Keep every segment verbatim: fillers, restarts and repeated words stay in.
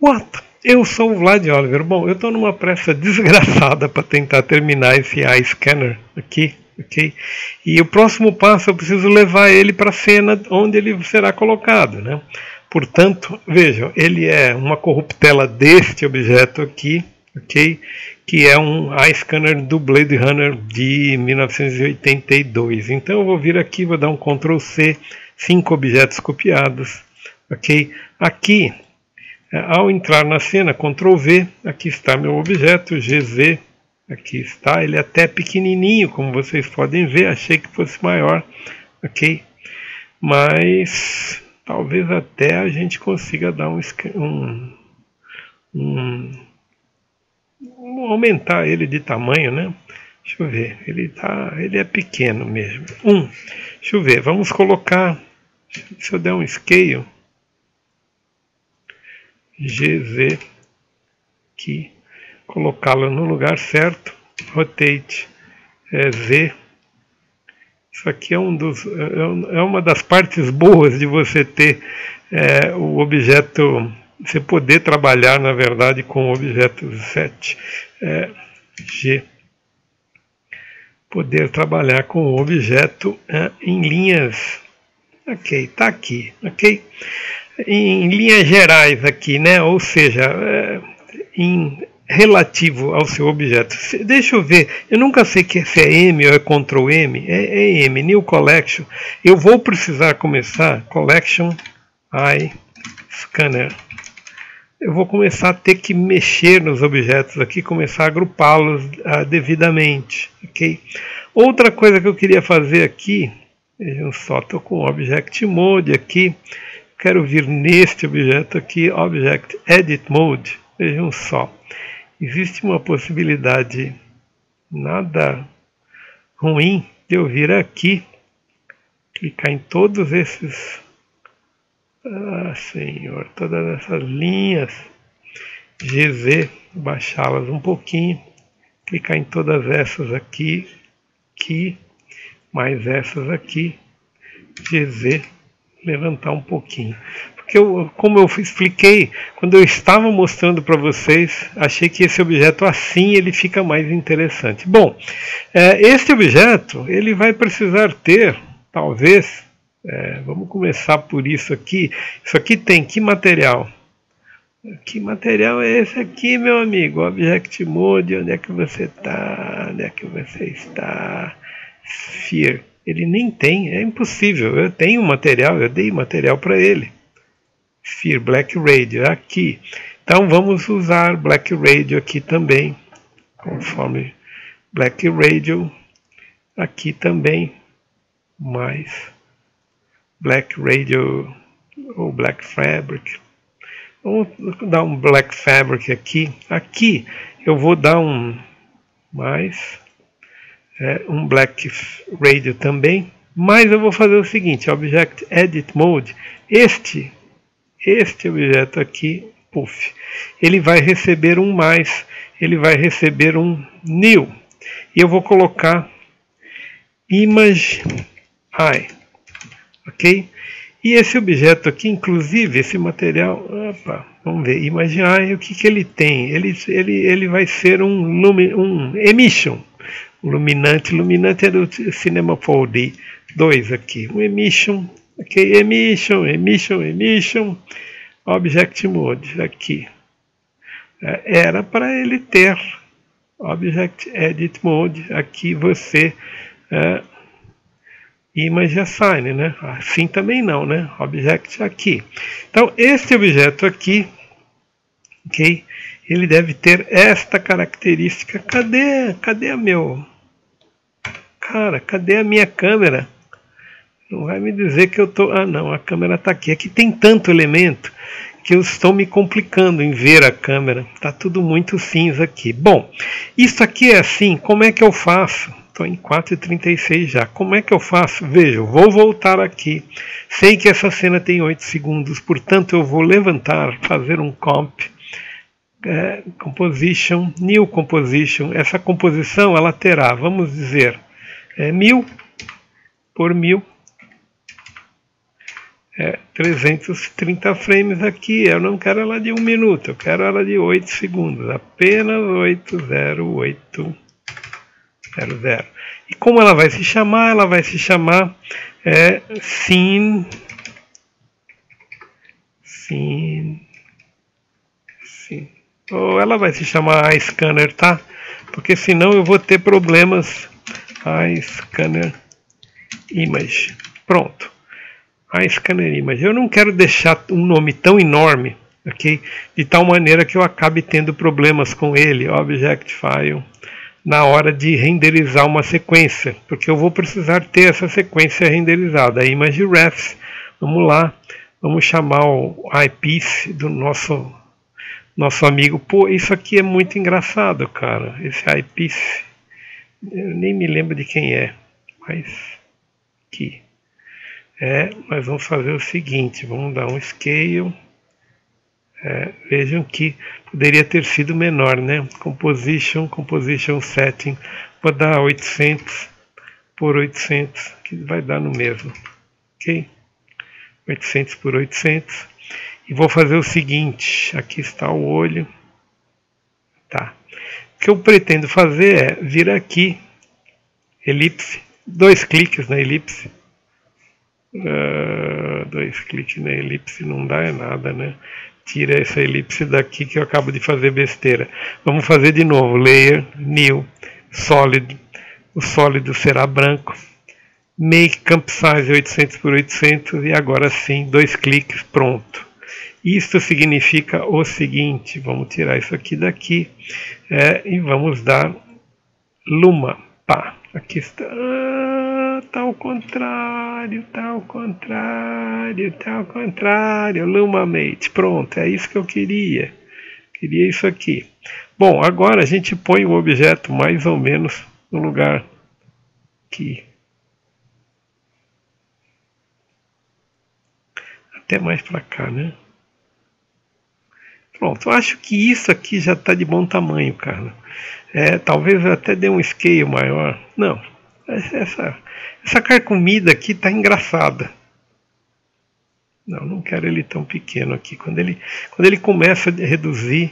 What? Eu sou o Vlad Oliver. Bom, eu estou numa pressa desgraçada para tentar terminar esse iScanner aqui, ok? E o próximo passo eu preciso levar ele para a cena onde ele será colocado, né? Portanto, vejam, ele é uma corruptela deste objeto aqui, ok? Que é um iScanner do Blade Runner de mil novecentos e oitenta e dois. Então eu vou vir aqui, vou dar um control C, cinco objetos copiados, ok? Aqui, ao entrar na cena, control V, aqui está meu objeto, G Z, aqui está, ele é até pequenininho, como vocês podem ver, achei que fosse maior, ok? Mas talvez até a gente consiga dar um, um, um aumentar ele de tamanho, né? Deixa eu ver, ele, tá, ele é pequeno mesmo. Um, deixa eu ver, vamos colocar, se eu der um scale, G Z aqui, colocá-lo no lugar certo, rotate é, Z. Isso aqui é, um dos, é uma das partes boas de você ter é, o objeto, você poder trabalhar na verdade com o objeto Z, é, G, poder trabalhar com o objeto é, em linhas, ok, tá aqui, ok? Em linhas gerais aqui, né? Ou seja, é, em relativo ao seu objeto. Deixa eu ver, eu nunca sei se é M ou é Ctrl M, é, é M, New Collection. Eu vou precisar começar, Collection iScanner. Eu vou começar a ter que mexer nos objetos aqui, começar a agrupá-los uh, devidamente, ok? Outra coisa que eu queria fazer aqui, vejam só, estou com o Object Mode aqui, quero vir neste objeto aqui, Object Edit Mode, vejam só, existe uma possibilidade nada ruim de eu vir aqui, clicar em todos esses, ah senhor, todas essas linhas, G Z, baixá-las um pouquinho, clicar em todas essas aqui, aqui, mais essas aqui, G Z, levantar um pouquinho. Porque eu, como eu expliquei, quando eu estava mostrando para vocês, achei que esse objeto assim ele fica mais interessante. Bom, é, este objeto ele vai precisar ter, talvez, é, vamos começar por isso aqui. Isso aqui tem que material? Que material é esse aqui, meu amigo? Object Mode, onde é que você está? Onde é que você está? Sphere. Ele nem tem, é impossível. Eu tenho material, eu dei material para ele. Sphere, Black Radio, aqui. Então vamos usar Black Radio aqui também. Conforme Black Radio, aqui também. Mais Black Radio ou Black Fabric. Vamos dar um Black Fabric aqui. Aqui eu vou dar um mais. É, um Black Radio também, mas eu vou fazer o seguinte, Object Edit Mode, este, este objeto aqui, puff, ele vai receber um mais, ele vai receber um New, e eu vou colocar Image I, ok? E esse objeto aqui, inclusive, esse material, opa, vamos ver, Image I, o que, que ele tem? Ele, ele, ele vai ser um, lumi, um Emission, Luminante, Luminante é do Cinema quatro D dois aqui, um Emission, ok, Emission, Emission, Emission, Object Mode, aqui, era para ele ter Object Edit Mode, aqui você, é, Image Assign, né, assim também não, né, Object aqui, então este objeto aqui, ok, ele deve ter esta característica, cadê, cadê a meu... Cara, cadê a minha câmera? Não vai me dizer que eu tô... Ah, não, a câmera está aqui. Aqui tem tanto elemento que eu estou me complicando em ver a câmera. Está tudo muito cinza aqui. Bom, isso aqui é assim. Como é que eu faço? Estou em quatro e trinta e seis já. Como é que eu faço? Veja, eu vou voltar aqui. Sei que essa cena tem oito segundos, portanto eu vou levantar, fazer um comp. É, composition, New Composition. Essa composição ela terá, vamos dizer... É mil por mil, é, trezentos e trinta frames aqui. Eu não quero ela de um minuto, eu quero ela de oito segundos, apenas oito zero oito zero zero. E como ela vai se chamar? Ela vai se chamar é, scene, scene, scene. Ou ela vai se chamar iScanner, tá? Porque senão eu vou ter problemas. iScanner Image. Pronto. iScanner Image. Eu não quero deixar um nome tão enorme, ok? De tal maneira que eu acabe tendo problemas com ele, Object File, na hora de renderizar uma sequência, porque eu vou precisar ter essa sequência renderizada. Image Refs. Vamos lá. Vamos chamar o eyepiece do nosso nosso amigo. Pô, isso aqui é muito engraçado, cara. Esse eyepiece. Eu nem me lembro de quem é, mas aqui. É, nós vamos fazer o seguinte, vamos dar um scale. É, vejam que poderia ter sido menor, né? Composition, composition setting. Vou dar oitocentos por oitocentos, que vai dar no mesmo. Ok? oitocentos por oitocentos. E vou fazer o seguinte, aqui está o olho. Tá. O que eu pretendo fazer é vir aqui, elipse, dois cliques na elipse. Uh, dois cliques na elipse não dá é nada, né? Tira essa elipse daqui que eu acabo de fazer besteira. Vamos fazer de novo, layer, new, solid. O sólido será branco. Make camp size oitocentos por oitocentos e agora sim, dois cliques, pronto. Isso significa o seguinte, vamos tirar isso aqui daqui é, e vamos dar Luma, pá, aqui está, ah, tá ao contrário, tá ao contrário, tá ao contrário, Luma Mate, pronto, é isso que eu queria, queria isso aqui. Bom, agora a gente põe o objeto mais ou menos no lugar aqui. Até mais para cá, né? Pronto, eu acho que isso aqui já está de bom tamanho, cara. É, talvez eu até dê um scale maior. Não, essa, essa carcomida aqui está engraçada. Não, não quero ele tão pequeno aqui. Quando ele, quando ele começa a reduzir...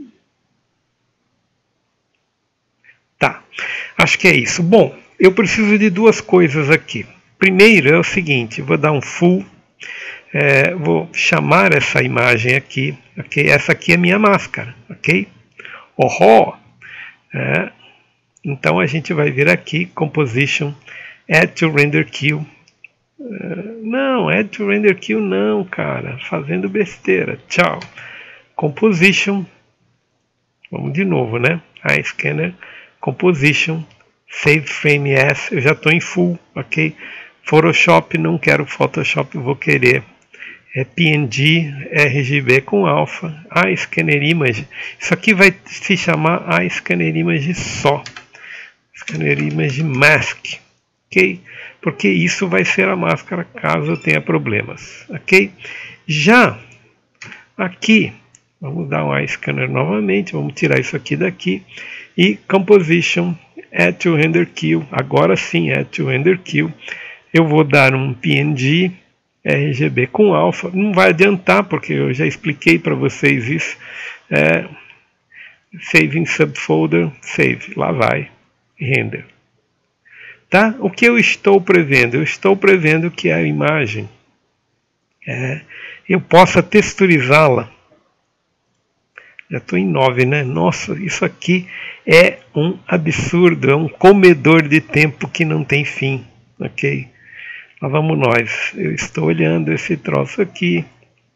Tá, acho que é isso. Bom, eu preciso de duas coisas aqui. Primeiro é o seguinte, vou dar um full... É, vou chamar essa imagem aqui, ok? Essa aqui é minha máscara, ok? Oh, é, então a gente vai vir aqui, Composition, Add to Render Queue. É, não, Add to Render Queue não, cara, fazendo besteira. Tchau. Composition, vamos de novo, né? iScanner, Composition, Save Frame As, eu já estou em full, ok? Photoshop, não quero Photoshop, vou querer é P N G, R G B com alpha, iScanner Image. Isso aqui vai se chamar iScanner Image só. Scanner Image Mask, ok? Porque isso vai ser a máscara caso eu tenha problemas, ok? Já aqui, vamos dar um iScanner novamente, vamos tirar isso aqui daqui e Composition, Add to Render Queue. Agora sim, Add to Render Queue. Eu vou dar um P N G R G B com alpha, não vai adiantar porque eu já expliquei para vocês isso. É, save in subfolder, save, lá vai, render. Tá? O que eu estou prevendo? Eu estou prevendo que a imagem é, eu possa texturizá-la. Já estou em nove, né? Nossa, isso aqui é um absurdo, é um comedor de tempo que não tem fim, ok? Lá vamos nós. Eu estou olhando esse troço aqui.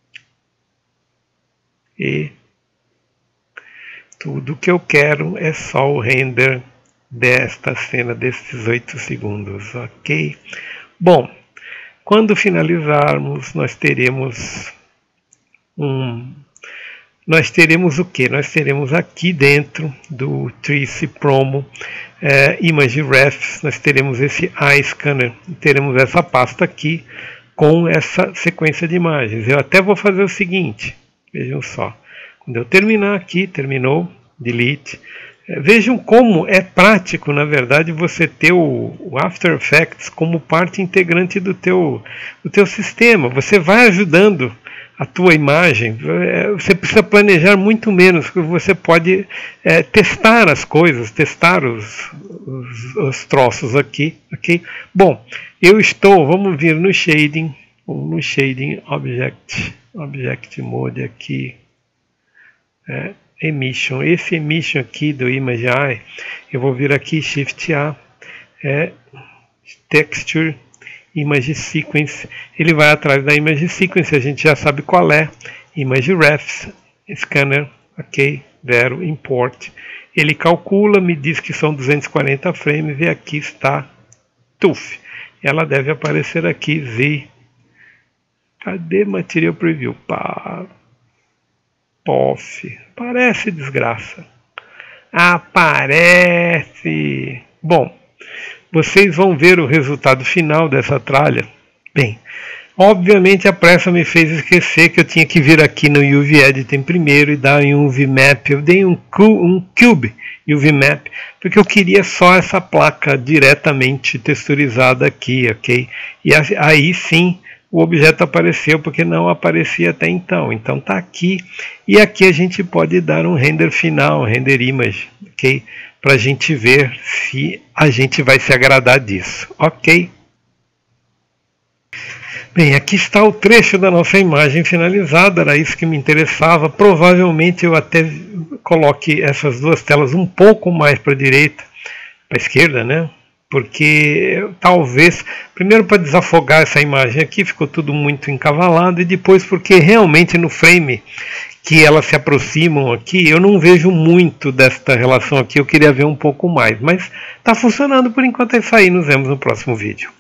E tudo que eu quero é só o render desta cena, desses oito segundos, ok? Bom, quando finalizarmos, nós teremos um... Nós teremos o que? Nós teremos aqui dentro do Trice Promo é, Image Refs, nós teremos esse iScanner, teremos essa pasta aqui com essa sequência de imagens. Eu até vou fazer o seguinte, vejam só, quando eu terminar aqui, terminou, delete, Vejam como é prático, na verdade, você ter o, o After Effects como parte integrante do teu, do teu sistema. Você vai ajudando a tua imagem, você precisa planejar muito menos, porque você pode é, testar as coisas, testar os, os, os troços aqui, ok? Bom, eu estou, vamos vir no Shading, no Shading Object, Object Mode aqui, é, Emission, esse Emission aqui do Image Eye, eu vou vir aqui Shift A, é, Texture, Image Sequence, ele vai atrás da Image Sequence, a gente já sabe qual é, Image Refs, Scanner, ok, Vero, Import, ele calcula, me diz que são duzentos e quarenta frames e aqui está T U F, ela deve aparecer aqui, Z, cadê Material Preview? Pá, P O F, aparece desgraça, aparece, bom, vocês vão ver o resultado final dessa tralha. Bem, obviamente a pressa me fez esquecer que eu tinha que vir aqui no U V Editing primeiro e dar em um U V Map. Eu dei um, um Cube U V Map, porque eu queria só essa placa diretamente texturizada aqui, ok? E aí sim o objeto apareceu, porque não aparecia até então. Então está aqui, e aqui a gente pode dar um render final, um render image, ok? Para a gente ver se a gente vai se agradar disso, ok? Bem, aqui está o trecho da nossa imagem finalizada, era isso que me interessava. Provavelmente eu até coloque essas duas telas um pouco mais para a direita, para a esquerda, né? Porque talvez, primeiro para desafogar essa imagem aqui, ficou tudo muito encavalado, e depois porque realmente no frame que elas se aproximam aqui, eu não vejo muito desta relação aqui, eu queria ver um pouco mais, mas está funcionando por enquanto. É isso aí, nos vemos no próximo vídeo.